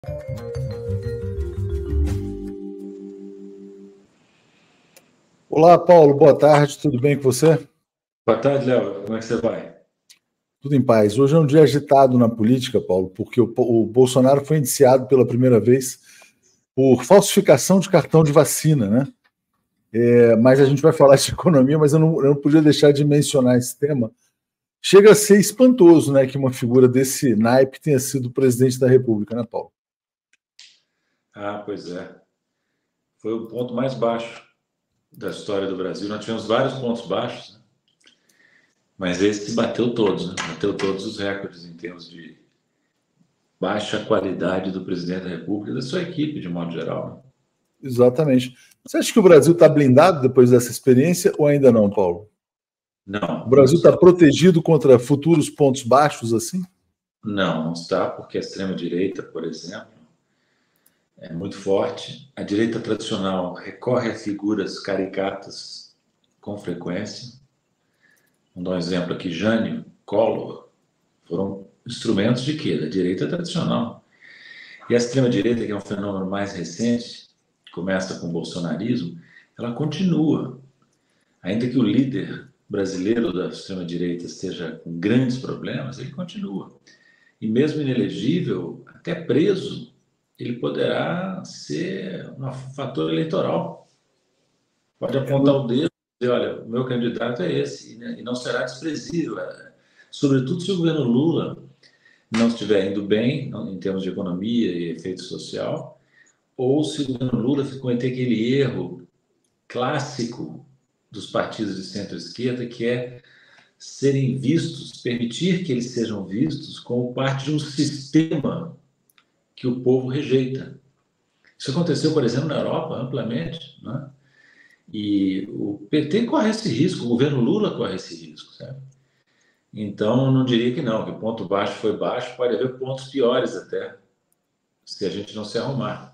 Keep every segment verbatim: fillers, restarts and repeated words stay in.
Olá, Paulo, boa tarde, tudo bem com você? Boa tarde, Léo, como é que você vai? Tudo em paz. Hoje é um dia agitado na política, Paulo, porque o, o Bolsonaro foi indiciado pela primeira vez por falsificação de cartão de vacina, né? É, mas a gente vai falar de economia, mas eu não, eu não podia deixar de mencionar esse tema. Chega a ser espantoso, né, que uma figura desse naipe tenha sido presidente da República, né, Paulo? Ah, pois é. Foi o ponto mais baixo da história do Brasil. Nós tivemos vários pontos baixos, né? Mas esse bateu todos, né? Bateu todos os recordes em termos de baixa qualidade do presidente da República e da sua equipe, de modo geral, né? Exatamente. Você acha que o Brasil está blindado depois dessa experiência ou ainda não, Paulo? Não. O Brasil está não protegido contra futuros pontos baixos assim? Não, não está, porque a extrema-direita, por exemplo, é muito forte. A direita tradicional recorre a figuras caricatas com frequência. Vou dar um exemplo aqui, Jânio, Collor, foram instrumentos de quê? Da direita tradicional. E a extrema-direita, que é um fenômeno mais recente, começa com o bolsonarismo, ela continua. Ainda que o líder brasileiro da extrema-direita esteja com grandes problemas, ele continua. E mesmo inelegível, até preso, ele poderá ser um fator eleitoral. Pode apontar o dedo e dizer, olha, o meu candidato é esse, e não será desprezível. Sobretudo se o governo Lula não estiver indo bem em termos de economia e efeito social, ou se o governo Lula cometer aquele erro clássico dos partidos de centro-esquerda, que é serem vistos, permitir que eles sejam vistos como parte de um sistema que o povo rejeita. Isso aconteceu, por exemplo, na Europa, amplamente, né? E o P T corre esse risco, o governo Lula corre esse risco, sabe? Então, eu não diria que não, que o ponto baixo foi baixo, pode haver pontos piores até, se a gente não se arrumar.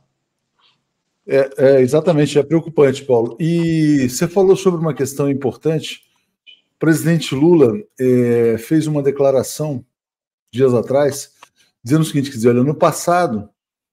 É, é, exatamente, é preocupante, Paulo. E você falou sobre uma questão importante. O presidente Lula é, fez uma declaração dias atrás, dizendo o seguinte, quer dizer, olha, no passado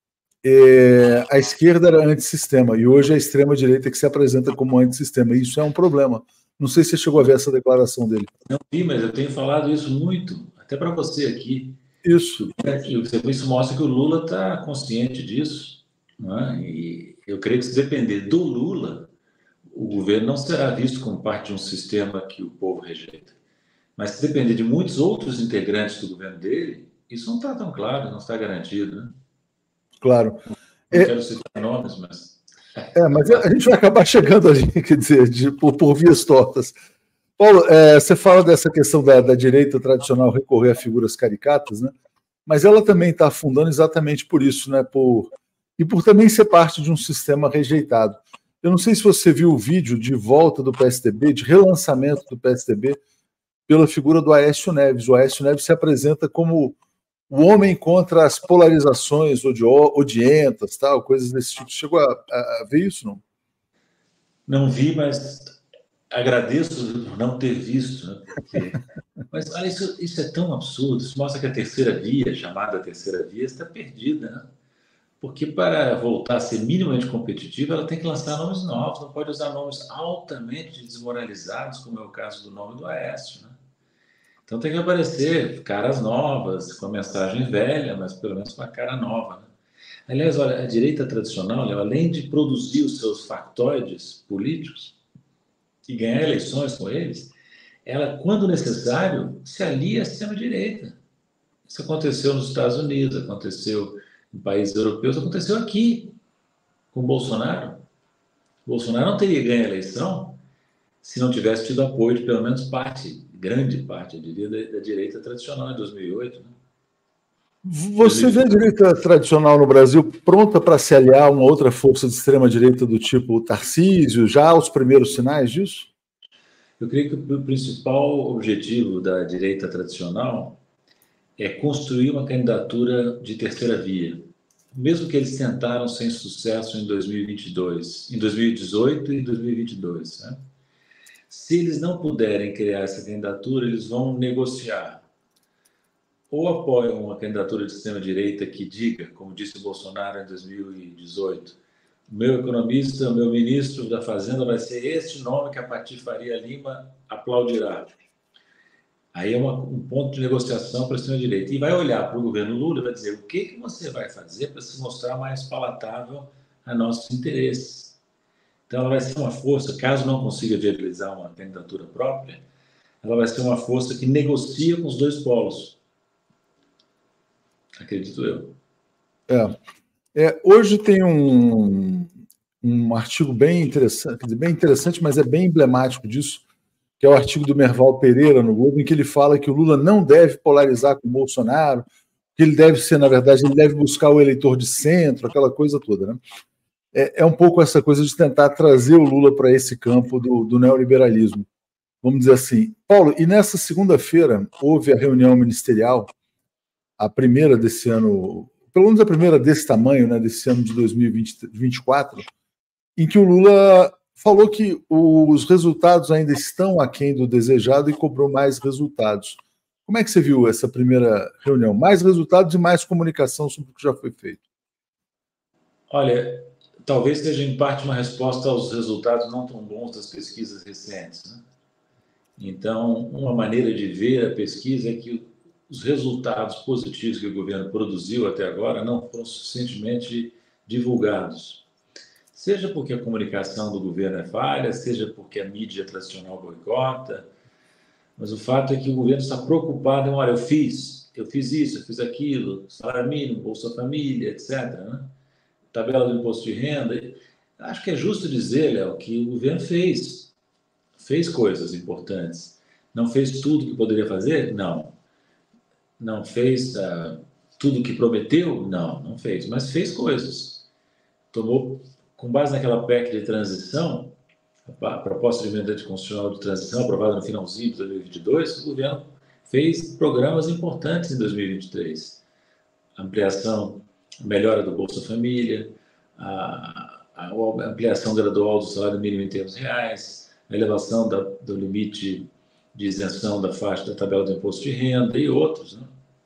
é, a esquerda era antissistema e hoje é a extrema-direita que se apresenta como antissistema. E isso é um problema. Não sei se você chegou a ver essa declaração dele. Não vi, mas eu tenho falado isso muito, até para você aqui. Isso. Isso mostra que o Lula está consciente disso, né? E eu creio que se depender do Lula, o governo não será visto como parte de um sistema que o povo rejeita. Mas se depender de muitos outros integrantes do governo dele, isso não está tão claro, não está garantido, né? Claro. Não é, quero citar nomes, mas... É, mas a gente vai acabar chegando ali, quer dizer, de, por, por vias tortas. Paulo, é, você fala dessa questão da, da direita tradicional recorrer a figuras caricatas, né? Mas ela também está afundando exatamente por isso, né? Por, e por também ser parte de um sistema rejeitado. Eu não sei se você viu o vídeo de volta do P S D B, de relançamento do P S D B, pela figura do Aécio Neves. O Aécio Neves se apresenta como o homem contra as polarizações odientas, tal, coisas desse tipo. Chegou a, a, a ver isso, não? Não vi, mas agradeço não ter visto, né? Porque... Mas olha, isso, isso é tão absurdo. Isso mostra que a terceira via, chamada terceira via, está perdida, né? Porque para voltar a ser minimamente competitiva, ela tem que lançar nomes novos, não pode usar nomes altamente desmoralizados, como é o caso do nome do Aécio, né? Então tem que aparecer caras novas, com a mensagem velha, mas pelo menos com a cara nova, né? Aliás, olha, a direita tradicional, além de produzir os seus factoides políticos e ganhar eleições com eles, ela, quando necessário, se alia à extrema-direita. Isso aconteceu nos Estados Unidos, aconteceu em países europeus, aconteceu aqui com o Bolsonaro. O Bolsonaro não teria ganho a eleição se não tivesse tido apoio de pelo menos parte, grande parte, eu diria, da, da direita tradicional em dois mil e oito, né? Você vê a direita tradicional no Brasil pronta para se aliar a uma outra força de extrema-direita do tipo Tarcísio, já aos primeiros sinais disso? Eu creio que o principal objetivo da direita tradicional é construir uma candidatura de terceira via. Mesmo que eles tentaram sem sucesso em dois mil e vinte e dois, em dois mil e dezoito e dois mil e vinte e dois, né? Se eles não puderem criar essa candidatura, eles vão negociar ou apoiam uma candidatura de extrema-direita que diga, como disse o Bolsonaro em dois mil e dezoito, o meu economista, o meu ministro da Fazenda vai ser este nome que a Pati Faria Lima aplaudirá. Aí é uma, um ponto de negociação para a extrema-direita. E vai olhar para o governo Lula e vai dizer o que, que você vai fazer para se mostrar mais palatável a nossos interesses. Então, ela vai ser uma força, caso não consiga viabilizar uma candidatura própria, ela vai ser uma força que negocia com os dois polos. Acredito eu. É. É, hoje tem um, um artigo bem interessante, quer dizer, bem interessante, mas é bem emblemático disso, que é o artigo do Merval Pereira no Globo, em que ele fala que o Lula não deve polarizar com o Bolsonaro, que ele deve ser, na verdade, ele deve buscar o eleitor de centro, aquela coisa toda, né? É, é um pouco essa coisa de tentar trazer o Lula para esse campo do, do neoliberalismo, vamos dizer assim. Paulo, e nessa segunda-feira houve a reunião ministerial, a primeira desse ano, pelo menos a primeira desse tamanho, né, desse ano de dois mil e vinte e quatro, em que o Lula falou que os resultados ainda estão aquém do desejado e cobrou mais resultados. Como é que você viu essa primeira reunião? Mais resultados e mais comunicação sobre o que já foi feito. Olha, talvez seja em parte uma resposta aos resultados não tão bons das pesquisas recentes, né? Então, uma maneira de ver a pesquisa é que os resultados positivos que o governo produziu até agora não foram suficientemente divulgados. Seja porque a comunicação do governo é falha, seja porque a mídia tradicional boicota, mas o fato é que o governo está preocupado em, olha, eu fiz, eu fiz isso, eu fiz aquilo, salário mínimo, Bolsa Família, etcétera, né? Tabela do imposto de renda. Acho que é justo dizer, Léo, que o governo fez, fez coisas importantes. Não fez tudo que poderia fazer? Não. Não fez uh, tudo que prometeu? Não, não fez, mas fez coisas. Tomou, com base naquela P E C de transição, a proposta de emenda constitucional de transição, aprovada no finalzinho de dois mil e vinte e dois, o governo fez programas importantes em dois mil e vinte e três. Ampliação, melhora do Bolsa Família, a, a ampliação gradual do salário mínimo em termos reais, a elevação da, do limite de isenção da faixa da tabela do imposto de renda e outros, né?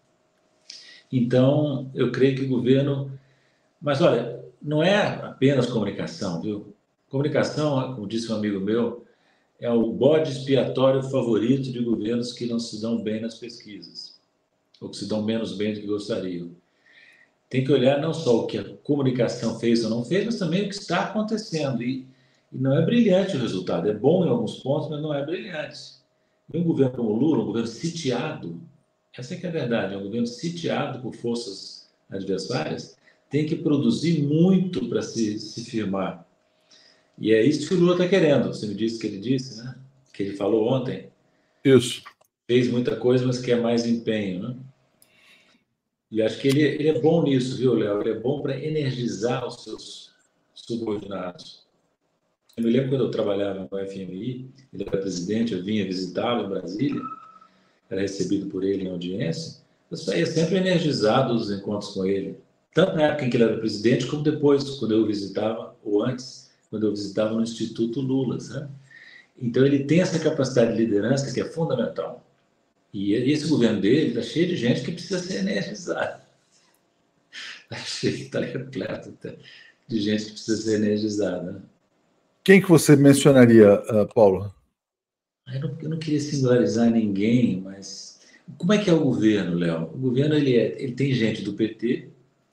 Então, eu creio que o governo... Mas, olha, não é apenas comunicação, viu? Comunicação, como disse um amigo meu, é o bode expiatório favorito de governos que não se dão bem nas pesquisas, ou que se dão menos bem do que gostariam. Tem que olhar não só o que a comunicação fez ou não fez, mas também o que está acontecendo. E, e não é brilhante o resultado. É bom em alguns pontos, mas não é brilhante. E um governo como o Lula, um governo sitiado, essa é que é a verdade, é um governo sitiado por forças adversárias, tem que produzir muito para se, se firmar. E é isso que o Lula está querendo. Você me disse que ele disse, né? Que ele falou ontem. Isso. Fez muita coisa, mas quer mais empenho, né? E acho que ele, ele é bom nisso, viu, Léo? Ele é bom para energizar os seus subordinados. Eu me lembro quando eu trabalhava no F M I, ele era presidente, eu vinha visitá-lo em Brasília, era recebido por ele em audiência, eu saía sempre energizado dos encontros com ele. Tanto na época em que ele era presidente, como depois, quando eu visitava, ou antes, quando eu visitava no Instituto Lula, sabe? Então, ele tem essa capacidade de liderança que é fundamental. E esse governo dele está cheio de gente que precisa ser energizada. Está cheio, está repleto de gente que precisa ser energizada. Né? Quem que você mencionaria, uh, Paulo? Eu não, eu não queria singularizar ninguém, mas como é que é o governo, Léo? O governo ele, é, ele tem gente do P T,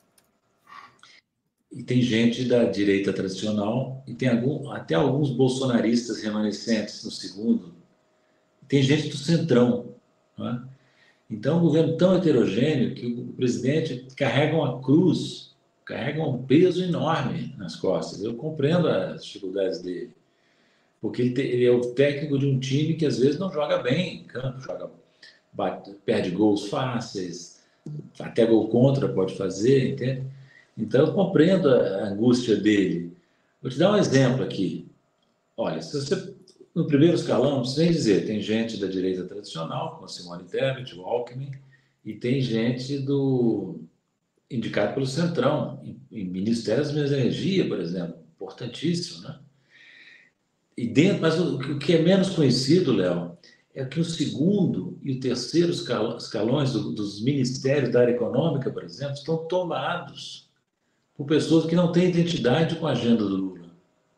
e tem gente da direita tradicional, e tem algum, até alguns bolsonaristas remanescentes no segundo. Tem gente do centrão. Não é? Então, é um governo tão heterogêneo que o presidente carrega uma cruz, carrega um peso enorme nas costas. Eu compreendo as dificuldades dele, porque ele, tem, ele é o técnico de um time que às vezes não joga bem em campo, joga, bate, perde gols fáceis, até gol contra pode fazer, entende? Então, eu compreendo a angústia dele. Vou te dar um exemplo aqui. Olha, se você, no primeiro escalão, sem dizer, tem gente da direita tradicional, como a Simone Tebet, o Alckmin, e tem gente do indicado pelo Centrão, em, em Ministério das Minas e Energia, por exemplo, importantíssimo, né? E dentro, mas o, o que é menos conhecido, Léo, é que o segundo e o terceiro escalões dos ministérios da área econômica, por exemplo, estão tomados por pessoas que não têm identidade com a agenda do Lula.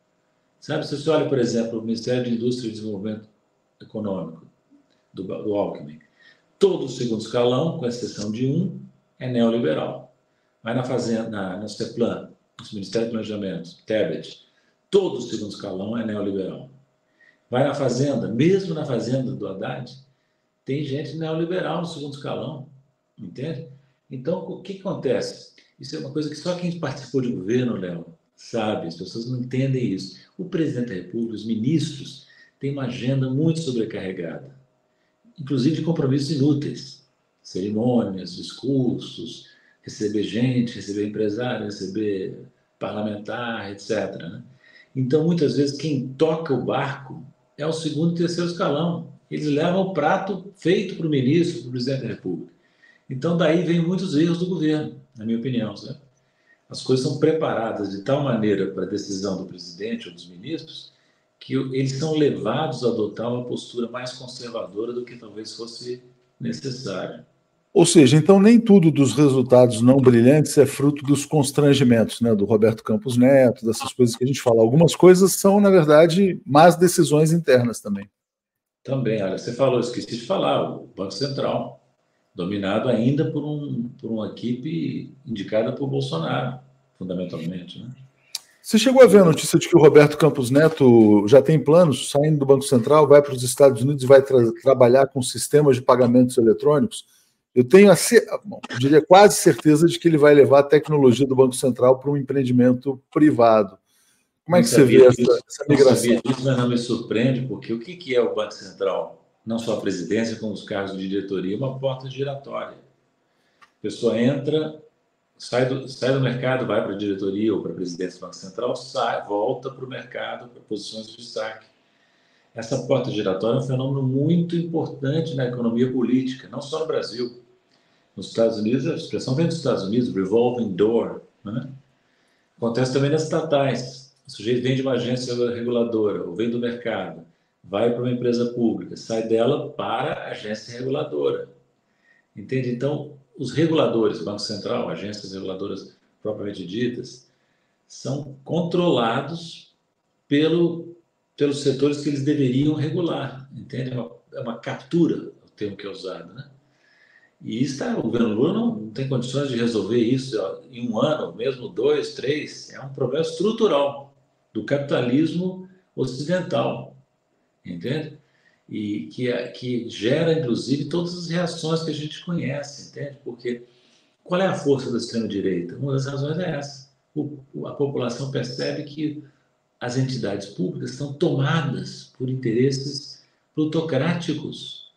Sabe, se você olha, por exemplo, o Ministério de Indústria e Desenvolvimento Econômico, do, do Alckmin, todo o segundo escalão, com exceção de um, é neoliberal. Vai na Fazenda, na, na CEPLAN, no Ministério do Planejamento, Tebet, todo o segundo escalão é neoliberal. Vai na Fazenda, mesmo na Fazenda do Haddad, tem gente neoliberal no segundo escalão, entende? Então, o que acontece? Isso é uma coisa que só quem participou de governo, Léo, sabe, as pessoas não entendem isso. O presidente da República, os ministros, têm uma agenda muito sobrecarregada, inclusive de compromissos inúteis, cerimônias, discursos, receber gente, receber empresário, receber parlamentar, etcétera, né? Então, muitas vezes, quem toca o barco é o segundo e terceiro escalão. Eles levam o prato feito para o ministro, para o presidente da República. Então, daí vem muitos erros do governo, na minha opinião. Sabe? As coisas são preparadas de tal maneira para a decisão do presidente ou dos ministros que eles são levados a adotar uma postura mais conservadora do que talvez fosse necessário. Ou seja, então nem tudo dos resultados não brilhantes é fruto dos constrangimentos, né, do Roberto Campos Neto, dessas coisas que a gente fala. Algumas coisas são, na verdade, más decisões internas também. Também, olha, você falou, esqueci de falar, o Banco Central, dominado ainda por, um, por uma equipe indicada por Bolsonaro, fundamentalmente, né? Você chegou a ver a notícia de que o Roberto Campos Neto já tem planos, saindo do Banco Central, vai para os Estados Unidos e vai tra- trabalhar com sistemas de pagamentos eletrônicos? Eu tenho, a, bom, eu diria quase certeza de que ele vai levar a tecnologia do Banco Central para um empreendimento privado. Como é que você vê essa, essa migração? Não sabia disso, mas não me surpreende, porque o que, que é o Banco Central? Não só a presidência, como os cargos de diretoria, uma porta giratória. A pessoa entra, sai do, sai do mercado, vai para a diretoria ou para a presidência do Banco Central, sai, volta para o mercado, para posições de destaque. Essa porta giratória é um fenômeno muito importante na economia política, não só no Brasil. Nos Estados Unidos, a expressão vem dos Estados Unidos, revolving door, né? Acontece também nas estatais. O sujeito vem de uma agência reguladora, ou vem do mercado, vai para uma empresa pública, sai dela para a agência reguladora. Entende? Então, os reguladores, Banco Central, agências reguladoras propriamente ditas, são controlados pelo, pelos setores que eles deveriam regular. Entende? É uma, é uma captura, o termo que é usado, né? E está, o governo Lula não, não tem condições de resolver isso ó, em um ano, mesmo dois, três. É um problema estrutural do capitalismo ocidental, entende? E que, é, que gera, inclusive, todas as reações que a gente conhece, entende? Porque qual é a força da extrema-direita? Uma das razões é essa. O, a população percebe que as entidades públicas estão tomadas por interesses plutocráticos,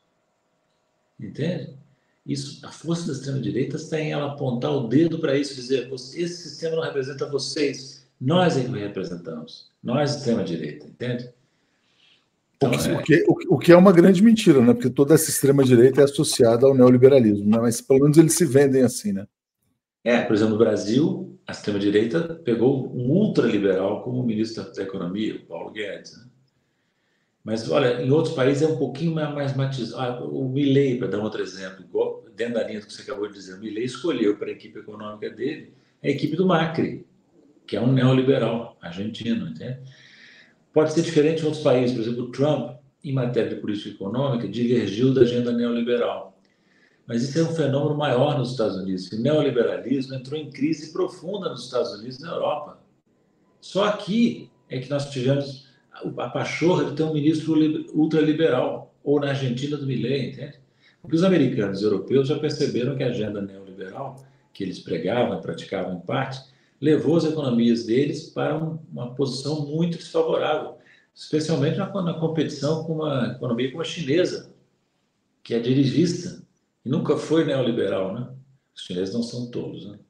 entende? Isso, a força da extrema-direita está em ela apontar o dedo para isso, dizer, esse sistema não representa vocês, nós é que representamos, nós, extrema-direita, entende? Então, o, que, é... O, que, o que é uma grande mentira, né? Porque toda essa extrema-direita é associada ao neoliberalismo, né? Mas pelo menos eles se vendem assim, né? É, por exemplo, no Brasil, a extrema-direita pegou um ultraliberal como ministro da Economia, o Paulo Guedes, né? Mas, olha, em outros países é um pouquinho mais matizado. Ah, o Milei, para dar um outro exemplo, igual, dentro da linha que você acabou de dizer, o Milei escolheu para a equipe econômica dele a equipe do Macri, que é um neoliberal argentino, entende? Pode ser diferente em outros países. Por exemplo, o Trump, em matéria de política econômica, divergiu da agenda neoliberal. Mas isso é um fenômeno maior nos Estados Unidos. O neoliberalismo entrou em crise profunda nos Estados Unidos e na Europa. Só aqui é que nós tivemos a pachorra de ter um ministro ultraliberal, ou na Argentina do Milei, entende? Porque os americanos e europeus já perceberam que a agenda neoliberal que eles pregavam e praticavam em parte, levou as economias deles para um, uma posição muito desfavorável, especialmente na, na competição com uma economia como a chinesa, que é dirigista, e nunca foi neoliberal, né? Os chineses não são todos, né?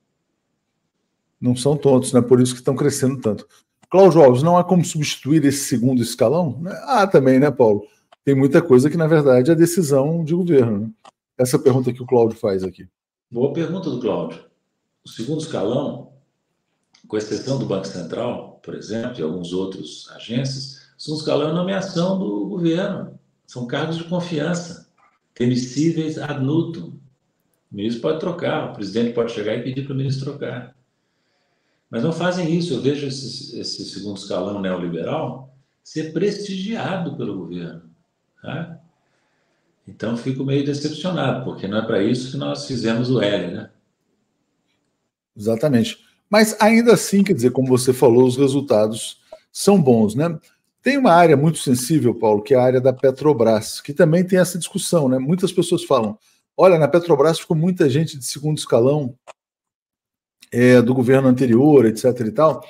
Não são todos, né? Por isso que estão crescendo tanto. Cláudio Alves, não há como substituir esse segundo escalão? Ah, também, né, Paulo? Tem muita coisa que, na verdade, é decisão de governo, né? Essa pergunta que o Cláudio faz aqui. Boa pergunta do Cláudio. O segundo escalão, com exceção do Banco Central, por exemplo, e alguns outros agências, o segundo escalão é a nomeação do governo. São cargos de confiança, temíveis ad nutum. O ministro pode trocar, o presidente pode chegar e pedir para o ministro trocar. Mas não fazem isso. Eu vejo esse, esse segundo escalão neoliberal ser prestigiado pelo governo. Tá? Então, fico meio decepcionado, porque não é para isso que nós fizemos o L, né? Exatamente. Mas ainda assim, quer dizer, como você falou, os resultados são bons, né? Tem uma área muito sensível, Paulo, que é a área da Petrobras, que também tem essa discussão, né? Muitas pessoas falam, olha, na Petrobras ficou muita gente de segundo escalão é, do governo anterior, etc e tal.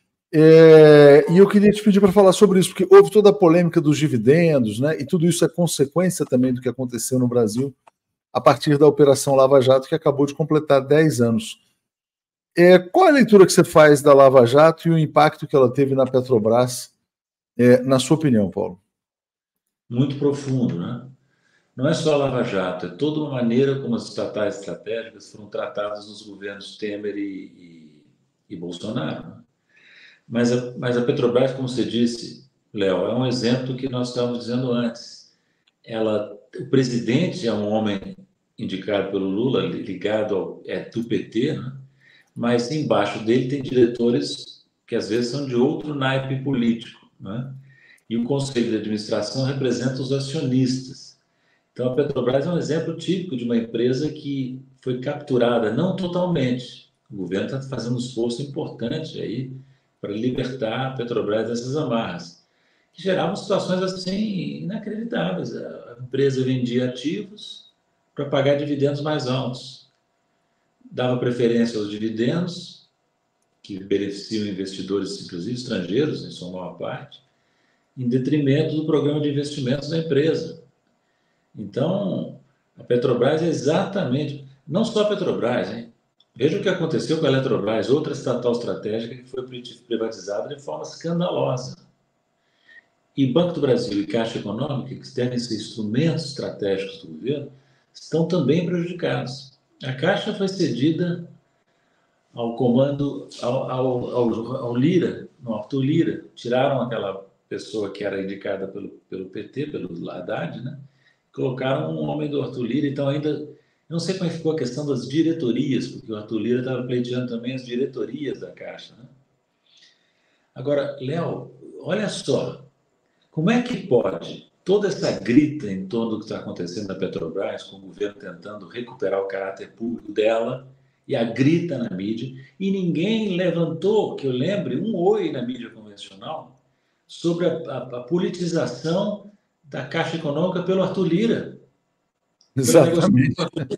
É, e eu queria te pedir para falar sobre isso, porque houve toda a polêmica dos dividendos, né? E tudo isso é consequência também do que aconteceu no Brasil a partir da Operação Lava Jato, que acabou de completar dez anos. É, qual é a leitura que você faz da Lava Jato e o impacto que ela teve na Petrobras, é, na sua opinião, Paulo? Muito profundo, né? Não é só a Lava Jato, é toda uma maneira como as estatais estratégicas foram tratadas nos governos Temer e, e, e Bolsonaro. Né? Mas, a, mas a Petrobras, como você disse, Léo, é um exemplo que nós estávamos dizendo antes. Ela, o presidente é um homem indicado pelo Lula, ligado ao é, do P T, né? Mas embaixo dele tem diretores que às vezes são de outro naipe político, né? E o conselho de administração representa os acionistas. Então, a Petrobras é um exemplo típico de uma empresa que foi capturada, não totalmente. O governo está fazendo um esforço importante aí para libertar a Petrobras dessas amarras, que geravam situações assim inacreditáveis. A empresa vendia ativos para pagar dividendos mais altos. Dava preferência aos dividendos, que beneficiam investidores, inclusive estrangeiros, em sua maior parte, em detrimento do programa de investimentos da empresa. Então, a Petrobras é exatamente, não só a Petrobras, hein? Veja o que aconteceu com a Eletrobras, outra estatal estratégica que foi privatizada de forma escandalosa. E Banco do Brasil e Caixa Econômica, que devem ser instrumentos estratégicos do governo, estão também prejudicados. A Caixa foi cedida ao comando, ao, ao, ao, ao Lira, no Arthur Lira. Tiraram aquela pessoa que era indicada pelo, pelo P T, pelo Haddad, né? Colocaram um homem do Arthur Lira, então ainda... Eu não sei como é que ficou a questão das diretorias, porque o Arthur Lira estava pleiteando também as diretorias da Caixa, né? Agora, Léo, olha só, como é que pode toda essa grita em torno do que está acontecendo na Petrobras, com o governo tentando recuperar o caráter público dela, e a grita na mídia, e ninguém levantou, que eu lembre, um oi na mídia convencional sobre a, a, a politização da Caixa Econômica pelo Arthur Lira. Exatamente.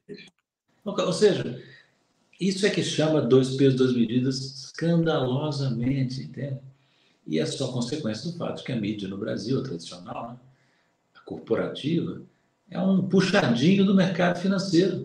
Ou seja, isso é que chama dois pesos, duas medidas escandalosamente, entende? E é só consequência do fato de que a mídia no Brasil, a tradicional, né, a corporativa, é um puxadinho do mercado financeiro.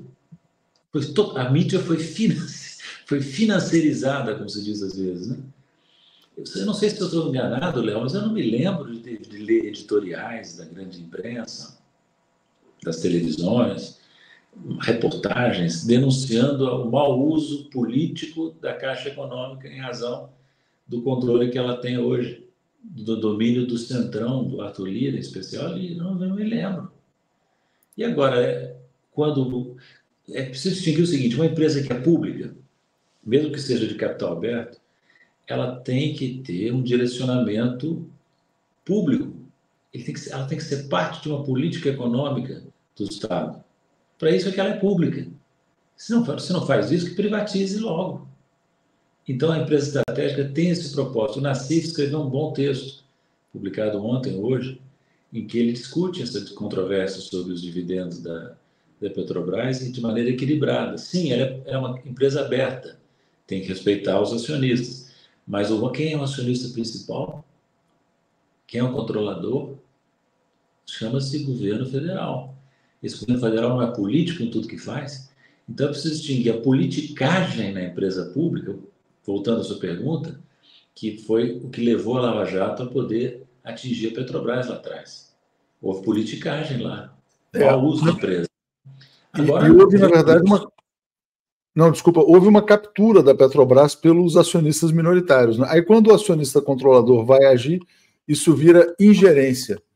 A mídia foi, finance... foi financeirizada, como se diz às vezes, né? Eu não sei se eu estou enganado, Léo, mas eu não me lembro de, de ler editoriais da grande imprensa, das televisões, reportagens denunciando o mau uso político da Caixa Econômica em razão do controle que ela tem hoje, do domínio do Centrão, do Arthur Lira em especial, e não, não me lembro. E agora, quando... É preciso distinguir o seguinte, uma empresa que é pública, mesmo que seja de capital aberto, ela tem que ter um direcionamento público. Ele tem que ser, ela tem que ser parte de uma política econômica do Estado. Para isso é que ela é pública. Se não, se não faz isso, que privatize logo. Então, a empresa estratégica tem esse propósito. O Nassif escreveu um bom texto, publicado ontem, hoje, em que ele discute essa controvérsia sobre os dividendos da, da Petrobras e de maneira equilibrada. Sim, ela é uma empresa aberta, tem que respeitar os acionistas. Mas quem é o acionista principal? Quem é o controlador? Chama-se governo federal. Esse governo federal não é político em tudo que faz? Então, é preciso distinguir a politicagem na empresa pública, voltando à sua pergunta, que foi o que levou a Lava Jato a poder atingir a Petrobras lá atrás. Houve politicagem lá, É. mau uso da empresa. Agora, e, e houve, na verdade, uma... Não, desculpa, houve uma captura da Petrobras pelos acionistas minoritários, né? Aí, quando o acionista controlador vai agir, isso vira ingerência.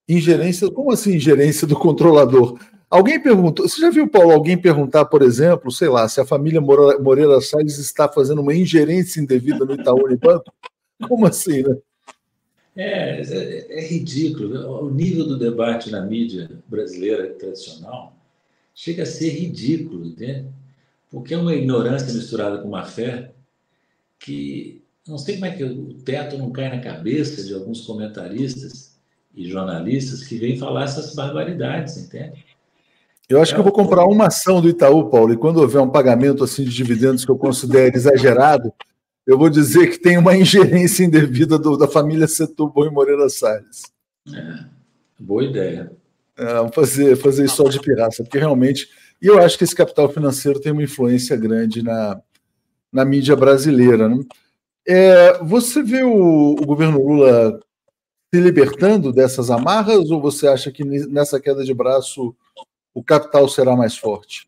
Ingerência, como assim ingerência do controlador? Alguém perguntou, você já viu, Paulo, alguém perguntar, por exemplo, sei lá, se a família Moreira Salles está fazendo uma ingerência indevida no Itaú Unibanco? Como assim, né? É, é, é ridículo. O nível do debate na mídia brasileira tradicional chega a ser ridículo, entende? Porque é uma ignorância misturada com má fé que não sei como é que o teto não cai na cabeça de alguns comentaristas e jornalistas que vêm falar essas barbaridades, entende? Eu acho É que eu vou comprar uma ação do Itaú, Paulo, e quando houver um pagamento assim de dividendos que eu considere exagerado, eu vou dizer que tem uma ingerência indevida do, da família Setúbal e Moreira Salles. É, boa ideia. É, fazer, fazer isso só de pirraça, porque realmente. E eu acho que esse capital financeiro tem uma influência grande na, na mídia brasileira. Né? É, você vê o, o governo Lula se libertando dessas amarras, ou você acha que nessa queda de braço o capital será mais forte?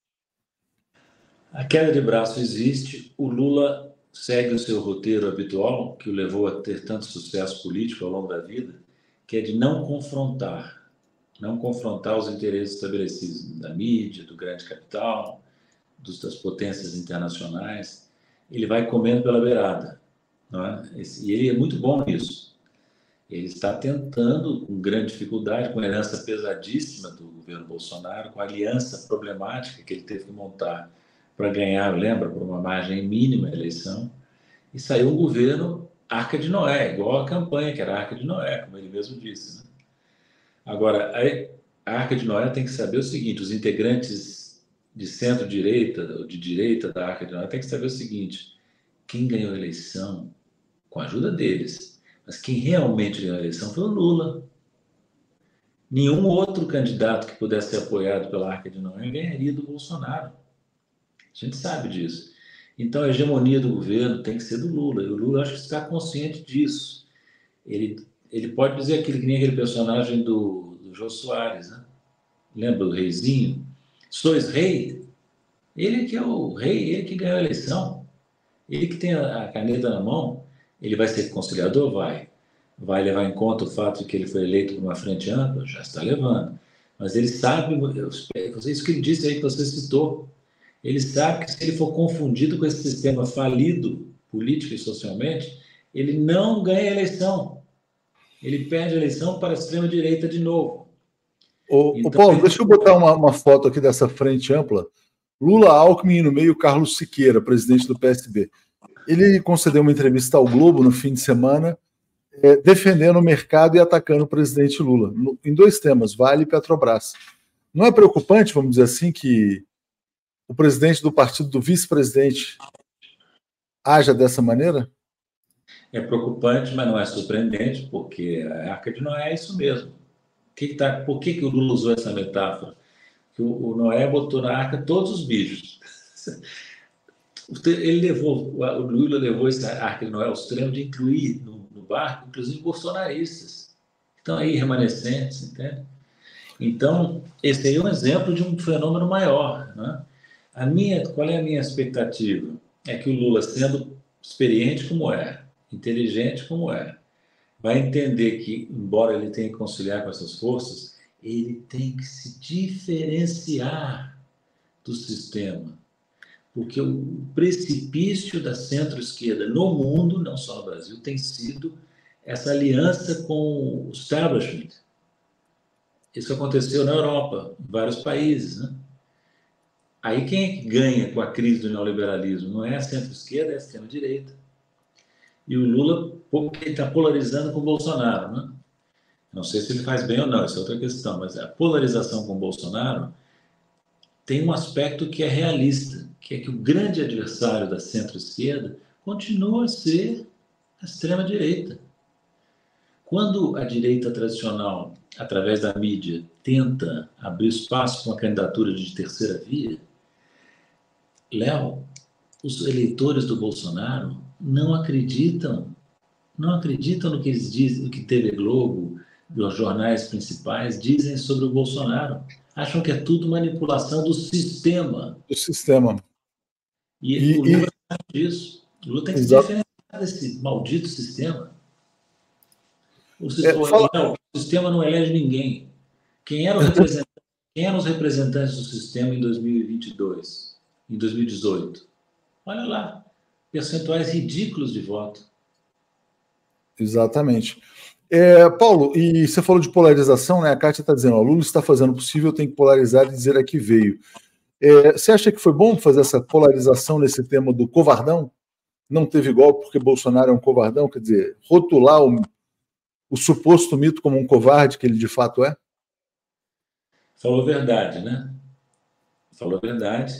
A queda de braço existe, o Lula segue o seu roteiro habitual, que o levou a ter tanto sucesso político ao longo da vida, que é de não confrontar, não confrontar os interesses estabelecidos da mídia, do grande capital, dos, das potências internacionais. Ele vai comendo pela beirada, não é? E ele é muito bom nisso. Ele está tentando, com grande dificuldade, com herança pesadíssima do governo Bolsonaro, com a aliança problemática que ele teve que montar para ganhar, lembra, por uma margem mínima a eleição, e saiu um governo Arca de Noé, igual a campanha, que era Arca de Noé, como ele mesmo disse. Né? Agora, a Arca de Noé tem que saber o seguinte: os integrantes de centro-direita, ou de direita da Arca de Noé, tem que saber o seguinte: quem ganhou a eleição, com a ajuda deles, mas quem realmente ganhou a eleição foi o Lula. Nenhum outro candidato que pudesse ser apoiado pela Arca de Noé ganharia do Bolsonaro. A gente sabe disso. Então, a hegemonia do governo tem que ser do Lula. E o Lula, acho que está consciente disso. Ele, ele pode dizer aquilo que nem aquele personagem do, do Jô Soares, né? Lembra do reizinho? Sois rei? Ele que é o rei, ele que ganhou a eleição. Ele que tem a, a caneta na mão. Ele vai ser conciliador? Vai. Vai levar em conta o fato de que ele foi eleito por uma frente ampla? Já está levando. Mas ele sabe, isso que ele disse aí, que você citou, ele sabe que se ele for confundido com esse sistema falido, política e socialmente, ele não ganha a eleição. Ele perde a eleição para a extrema-direita de novo. Ô, então, ô Paulo, ele... deixa eu botar uma, uma foto aqui dessa frente ampla. Lula, Alckmin e no meio Carlos Siqueira, presidente do P S B. Ele concedeu uma entrevista ao Globo no fim de semana, é, defendendo o mercado e atacando o presidente Lula, no, em dois temas, Vale e Petrobras. Não é preocupante, vamos dizer assim, que o presidente do partido do vice-presidente haja dessa maneira? É preocupante, mas não é surpreendente, porque a Arca de Noé é isso mesmo. Que que tá, por que, que o Lula usou essa metáfora? Que o, o Noé botou na arca todos os bichos. Ele levou, o Lula levou essa Arca de Noé ao extremo de incluir no, no barco, inclusive bolsonaristas. Estão aí remanescentes, entende? Então, esse aí é um exemplo de um fenômeno maior. Né? A minha, qual é a minha expectativa? É que o Lula, sendo experiente como é, inteligente como é, vai entender que, embora ele tenha que conciliar com essas forças, ele tem que se diferenciar do sistema. Porque o precipício da centro-esquerda no mundo, não só no Brasil, tem sido essa aliança com o establishment. Isso aconteceu na Europa, em vários países. Né? Aí quem é que ganha com a crise do neoliberalismo? Não é a centro-esquerda, é a extrema-direita. E o Lula está polarizando com o Bolsonaro. Né? Não sei se ele faz bem ou não, essa é outra questão, mas a polarização com o Bolsonaro tem um aspecto que é realista, que é que o grande adversário da centro-esquerda continua a ser a extrema-direita. Quando a direita tradicional, através da mídia, tenta abrir espaço para uma candidatura de terceira via, Léo, os eleitores do Bolsonaro não acreditam, não acreditam no que eles dizem, no que T V Globo, os jornais principais dizem sobre o Bolsonaro. Acham que é tudo manipulação do sistema. Do sistema. E, e o Lula sabe disso. O Lula tem que se diferenciar desse maldito sistema. O sistema, é, fala... não, o sistema não elege ninguém. Quem era o representante, quem eram os representantes do sistema em dois mil e vinte e dois, em dois mil e dezoito? Olha lá, percentuais ridículos de voto. Exatamente. É, Paulo, e você falou de polarização, né? A Kátia está dizendo, ó, Lula está fazendo o possível, tem que polarizar e dizer a que veio. É, você acha que foi bom fazer essa polarização nesse tema do covardão? Não teve golpe porque Bolsonaro é um covardão? Quer dizer, rotular o, o suposto mito como um covarde que ele de fato é? Falou a verdade, né? Falou a verdade.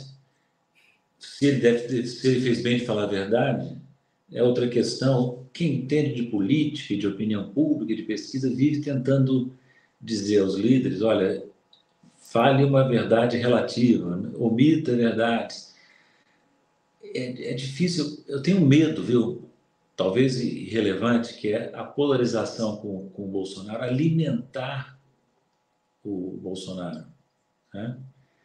Se ele, deve ter, se ele fez bem de falar a verdade, é outra questão. Quem entende de política, de opinião pública, de pesquisa, vive tentando dizer aos líderes, olha, fale uma verdade relativa, omita verdades. É, é difícil, eu tenho medo, viu? Talvez irrelevante, que é a polarização com, com o Bolsonaro, alimentar o Bolsonaro, né?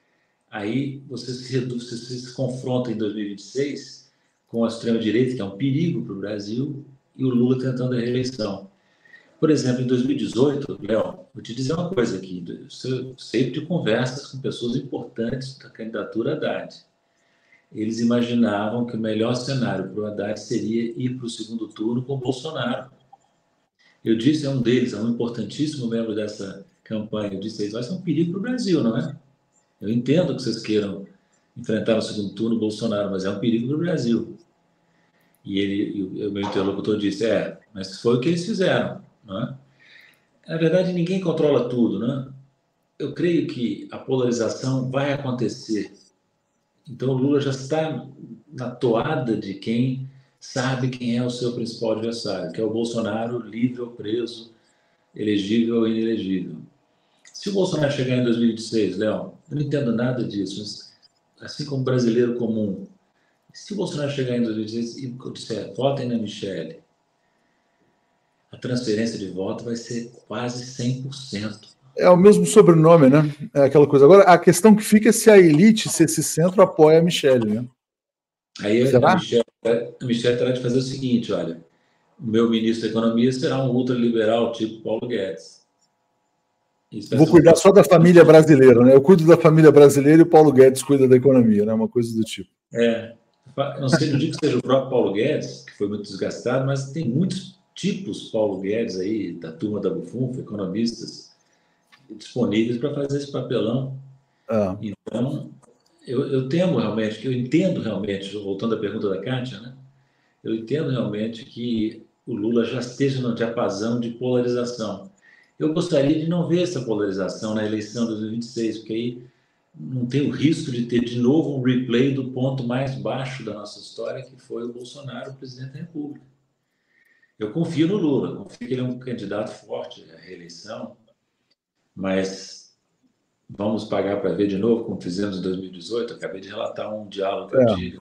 Aí você se, reduz, você se confronta em dois mil e vinte e seis com a extrema-direita, que é um perigo para o Brasil, e o Lula tentando a reeleição. Por exemplo, em dois mil e dezoito, Léo, vou te dizer uma coisa aqui, eu sempre de conversas com pessoas importantes da candidatura Haddad. Eles imaginavam que o melhor cenário para o Haddad seria ir para o segundo turno com o Bolsonaro. Eu disse a um deles, a um importantíssimo membro dessa campanha, eu disse a eles, vai ser um perigo para o Brasil, não é? Eu entendo que vocês queiram enfrentar no segundo turno o Bolsonaro, mas é um perigo para o Brasil. E ele, o meu interlocutor disse, é, mas foi o que eles fizeram, não é? Na verdade, ninguém controla tudo, né? Eu creio que a polarização vai acontecer. Então, o Lula já está na toada de quem sabe quem é o seu principal adversário, que é o Bolsonaro, livre ou preso, elegível ou inelegível. Se o Bolsonaro chegar em dois mil e vinte e seis, Léo, eu não entendo nada disso, mas assim como brasileiro comum, se o Bolsonaro chegar em dois mil e vinte e seis e disser, votem na Michelle, a transferência de voto vai ser quase cem por cento. É o mesmo sobrenome, né? É aquela coisa. Agora, a questão que fica é se a elite, se esse centro apoia a Michelle, né? Aí a Michelle, a Michelle terá de fazer o seguinte, olha, o meu ministro da Economia será um ultraliberal tipo Paulo Guedes. Vou cuidar só da família brasileira, né? Eu cuido da família brasileira e o Paulo Guedes cuida da economia, né? Uma coisa do tipo. É, não sei, não digo que seja o próprio Paulo Guedes, que foi muito desgastado, mas tem muitos tipos Paulo Guedes aí, da turma da Bufunfa, economistas, disponíveis para fazer esse papelão. Ah. Então, eu, eu temo realmente, que eu entendo realmente, voltando à pergunta da Kátia, né? Eu entendo realmente que o Lula já esteja no diapasão de polarização. Eu gostaria de não ver essa polarização na eleição de dois mil e vinte e seis, porque aí não tem o risco de ter de novo um replay do ponto mais baixo da nossa história, que foi o Bolsonaro, o presidente da República. Eu confio no Lula, confio que ele é um candidato forte à reeleição, mas vamos pagar para ver de novo, como fizemos em dois mil e dezoito. Eu acabei de relatar um diálogo que eu tive,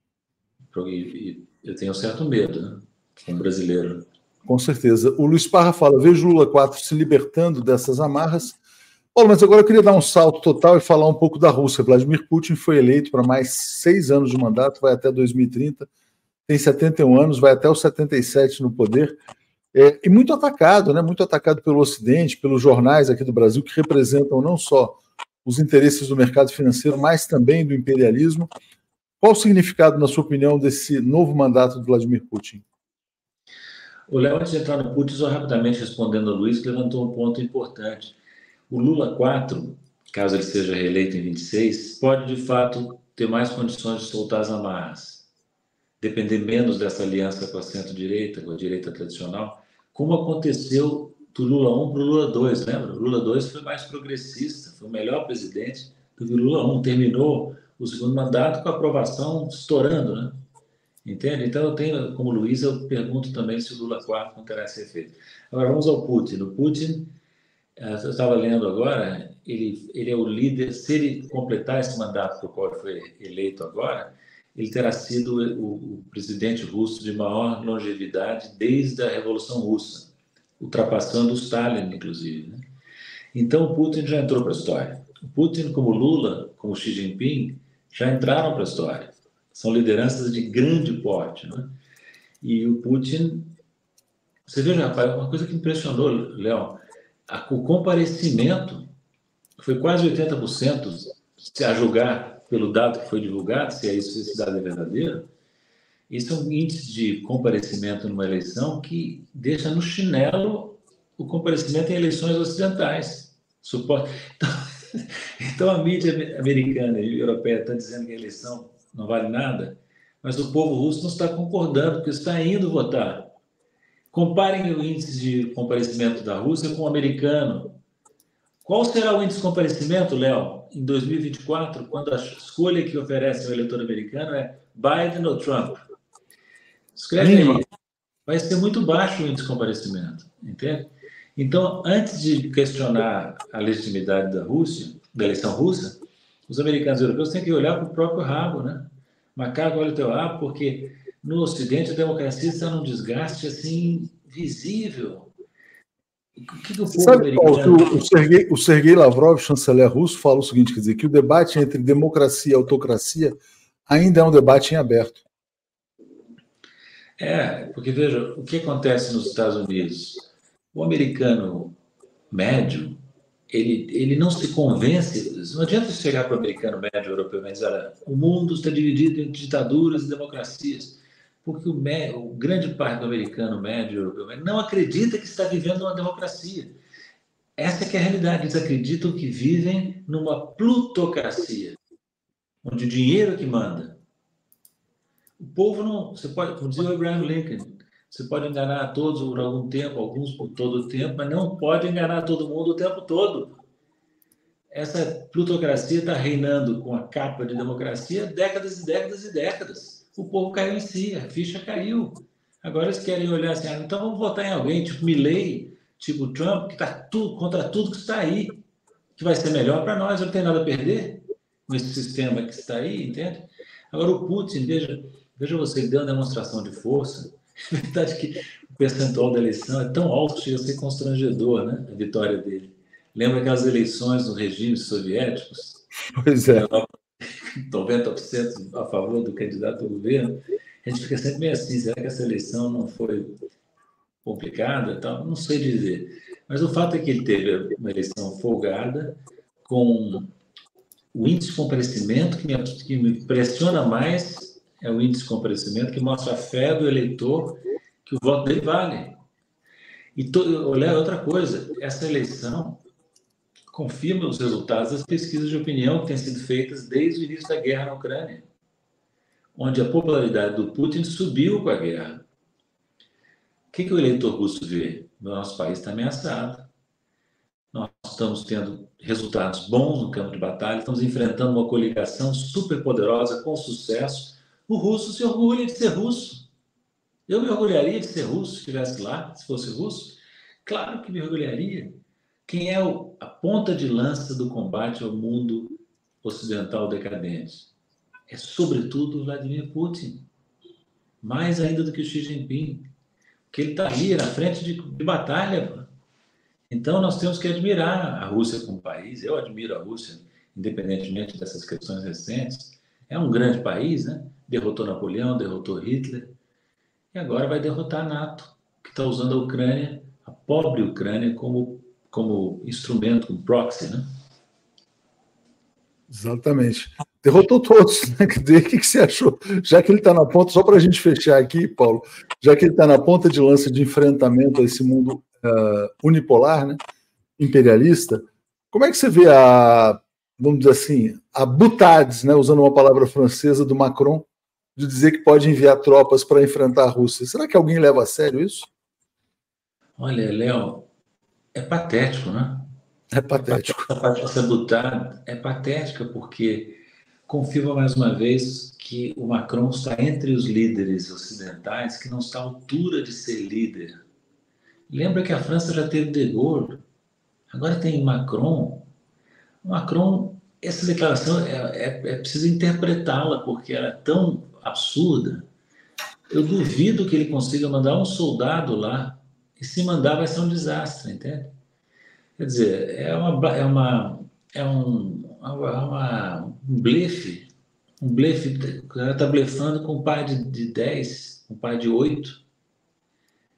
e eu tenho um certo medo, né, como brasileiro. Com certeza. O Luiz Parra fala, vejo Lula quatro se libertando dessas amarras. Bom, mas agora eu queria dar um salto total e falar um pouco da Rússia. Vladimir Putin foi eleito para mais seis anos de mandato, vai até dois mil e trinta, tem setenta e um anos, vai até os setenta e sete no poder, é, e muito atacado, né? Muito atacado pelo Ocidente, pelos jornais aqui do Brasil, que representam não só os interesses do mercado financeiro, mas também do imperialismo. Qual o significado, na sua opinião, desse novo mandato de Vladimir Putin? O Léo, antes de entrar no Putin, só rapidamente respondendo ao Luiz, que levantou um ponto importante. O Lula quatro, caso ele seja reeleito em vinte e seis, pode, de fato, ter mais condições de soltar as amarras, depender menos dessa aliança com a centro-direita, com a direita tradicional, como aconteceu do Lula um para o Lula dois, lembra? O Lula dois foi mais progressista, foi o melhor presidente do que o Lula um, terminou o segundo mandato com a aprovação estourando, né? Entende? Então, eu tenho, como Luiz, eu pergunto também se o Lula quatro não terá esse efeito. Agora, vamos ao Putin. O Putin, eu estava lendo agora, ele, ele é o líder, se ele completar esse mandato para o qual ele foi eleito agora, ele terá sido o, o presidente russo de maior longevidade desde a Revolução Russa, ultrapassando o Stalin, inclusive, né? Então, o Putin já entrou para a história. O Putin, como Lula, como Xi Jinping, já entraram para a história. São lideranças de grande porte, né? E o Putin Você veja, rapaz, uma coisa que impressionou, Léo, o comparecimento foi quase oitenta por cento, se a julgar pelo dado que foi divulgado, se é isso, se esse dado é verdadeiro. Isso é um índice de comparecimento numa eleição que deixa no chinelo o comparecimento em eleições ocidentais. Então, então a mídia americana e europeia está dizendo que a eleição não vale nada, mas o povo russo não está concordando, porque está indo votar. Comparem o índice de comparecimento da Rússia com o americano. Qual será o índice de comparecimento, Léo, em dois mil e vinte e quatro, quando a escolha que oferece ao eleitor americano é Biden ou Trump? Escreve aí. Vai ser muito baixo o índice de comparecimento, entende? Então, antes de questionar a legitimidade da Rússia, da eleição russa, os americanos e europeus têm que olhar para o próprio rabo, né? Macaco, olha o teu rabo, porque no Ocidente a democracia está num desgaste assim visível. O que, que o povo Sabe, americano... Paulo, o Sergei, o Sergei Lavrov, chanceler russo, fala o seguinte, quer dizer, que o debate entre democracia e autocracia ainda é um debate em aberto. É, porque veja, o que acontece nos Estados Unidos? O americano médio, ele, ele não se convence, não adianta chegar para o americano médio europeu e dizer, olha, o mundo está dividido entre ditaduras e democracias, porque o, me, o grande parte do americano médio europeu não acredita que está vivendo uma democracia. Essa é que é a realidade, eles acreditam que vivem numa plutocracia, onde o dinheiro é que manda. O povo não, você pode, como dizia o Abraham Lincoln, você pode enganar a todos por algum tempo, alguns por todo o tempo, mas não pode enganar todo mundo o tempo todo. Essa plutocracia está reinando com a capa de democracia décadas e décadas e décadas. O povo caiu em si, a ficha caiu. Agora eles querem olhar assim, ah, então vamos votar em alguém, tipo Milley, tipo Trump, que está tudo, contra tudo que está aí, que vai ser melhor para nós, não tem nada a perder com esse sistema que está aí, entende? Agora o Putin, veja, veja você, ele deu uma demonstração de força. É verdade que o percentual da eleição é tão alto que chega a ser constrangedor, né? A vitória dele. Lembra aquelas eleições nos regimes soviéticos? Pois é. noventa por cento a favor do candidato ao governo. A gente fica sempre meio assim, será que essa eleição não foi complicada? Tal? Não sei dizer. Mas o fato é que ele teve uma eleição folgada, com o índice de comparecimento, que me, que me impressiona mais, é o índice de comparecimento que mostra a fé do eleitor que o voto dele vale. E olha, outra coisa, essa eleição confirma os resultados das pesquisas de opinião que têm sido feitas desde o início da guerra na Ucrânia, onde a popularidade do Putin subiu com a guerra. O que, que o eleitor russo vê? O nosso país está ameaçado. Nós estamos tendo resultados bons no campo de batalha, estamos enfrentando uma coligação super poderosa, com sucesso. O russo se orgulha de ser russo. Eu me orgulharia de ser russo se estivesse lá, se fosse russo. Claro que me orgulharia. Quem é o, a ponta de lança do combate ao mundo ocidental decadente? É, sobretudo, Vladimir Putin. Mais ainda do que o Xi Jinping. Porque ele está ali na frente de, de batalha. Então, nós temos que admirar a Rússia como país. Eu admiro a Rússia, independentemente dessas questões recentes. É um grande país, né? Derrotou Napoleão, derrotou Hitler. E agora vai derrotar a NATO, que está usando a Ucrânia, a pobre Ucrânia, como, como instrumento, como proxy, né? Exatamente. Derrotou todos, né? O que, que você achou? Já que ele está na ponta, só para a gente fechar aqui, Paulo, já que ele está na ponta de lança de enfrentamento a esse mundo uh, unipolar, né? Imperialista, como é que você vê a, vamos dizer assim, a boutade, né? Usando uma palavra francesa do Macron, de dizer que pode enviar tropas para enfrentar a Rússia? Será que alguém leva a sério isso? Olha, Léo, é patético, né? É patético. Essa boutade é patética porque confirma mais uma vez que o Macron está entre os líderes ocidentais que não está à altura de ser líder. Lembra que a França já teve De Gaulle, agora tem Macron. Macron, essa declaração é, é, é preciso interpretá-la porque ela é tão absurda. Eu duvido que ele consiga mandar um soldado lá, e se mandar vai ser um desastre, entende? Quer dizer, é uma é uma é um é uma, um blefe, um blefe, o cara está blefando com um par de, de dez, um par de oito.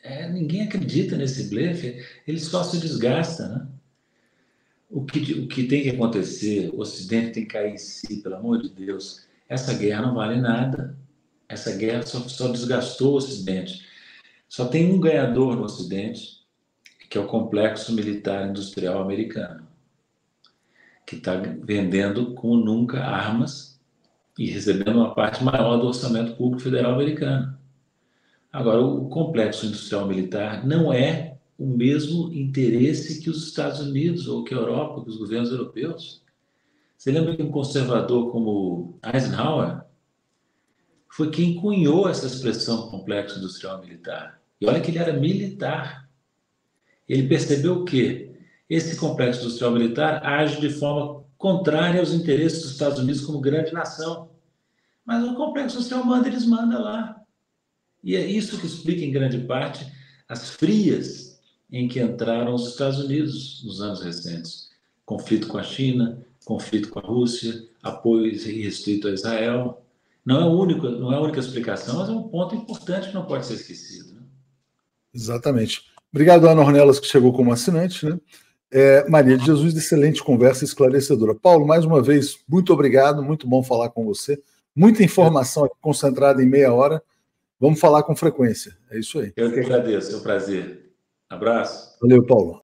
É, ninguém acredita nesse blefe, ele só se desgasta, né? O que, o que tem que acontecer, o Ocidente tem que cair em si, pelo amor de Deus. Essa guerra não vale nada. Essa guerra só, só desgastou o Ocidente. Só tem um ganhador no Ocidente, que é o complexo militar industrial americano, que está vendendo como nunca armas e recebendo uma parte maior do orçamento público federal americano. Agora, o complexo industrial militar não é o mesmo interesse que os Estados Unidos ou que a Europa, que os governos europeus. Você lembra que um conservador como Eisenhower foi quem cunhou essa expressão complexo industrial militar? E olha que ele era militar. Ele percebeu que esse complexo industrial militar age de forma contrária aos interesses dos Estados Unidos como grande nação. Mas o complexo industrial manda, eles mandam lá. E é isso que explica, em grande parte, as frias em que entraram os Estados Unidos nos anos recentes. Conflito com a China, conflito com a Rússia, apoio irrestrito a Israel. Não é, o único, não é a única explicação, mas é um ponto importante que não pode ser esquecido. Né? Exatamente. Obrigado, Ana Ornelas, que chegou como assinante, né? É, Maria de Jesus, excelente conversa esclarecedora. Paulo, mais uma vez, muito obrigado, muito bom falar com você. Muita informação aqui concentrada em meia hora. Vamos falar com frequência. É isso aí. Eu que agradeço, é um prazer. Abraço. Valeu, Paulo.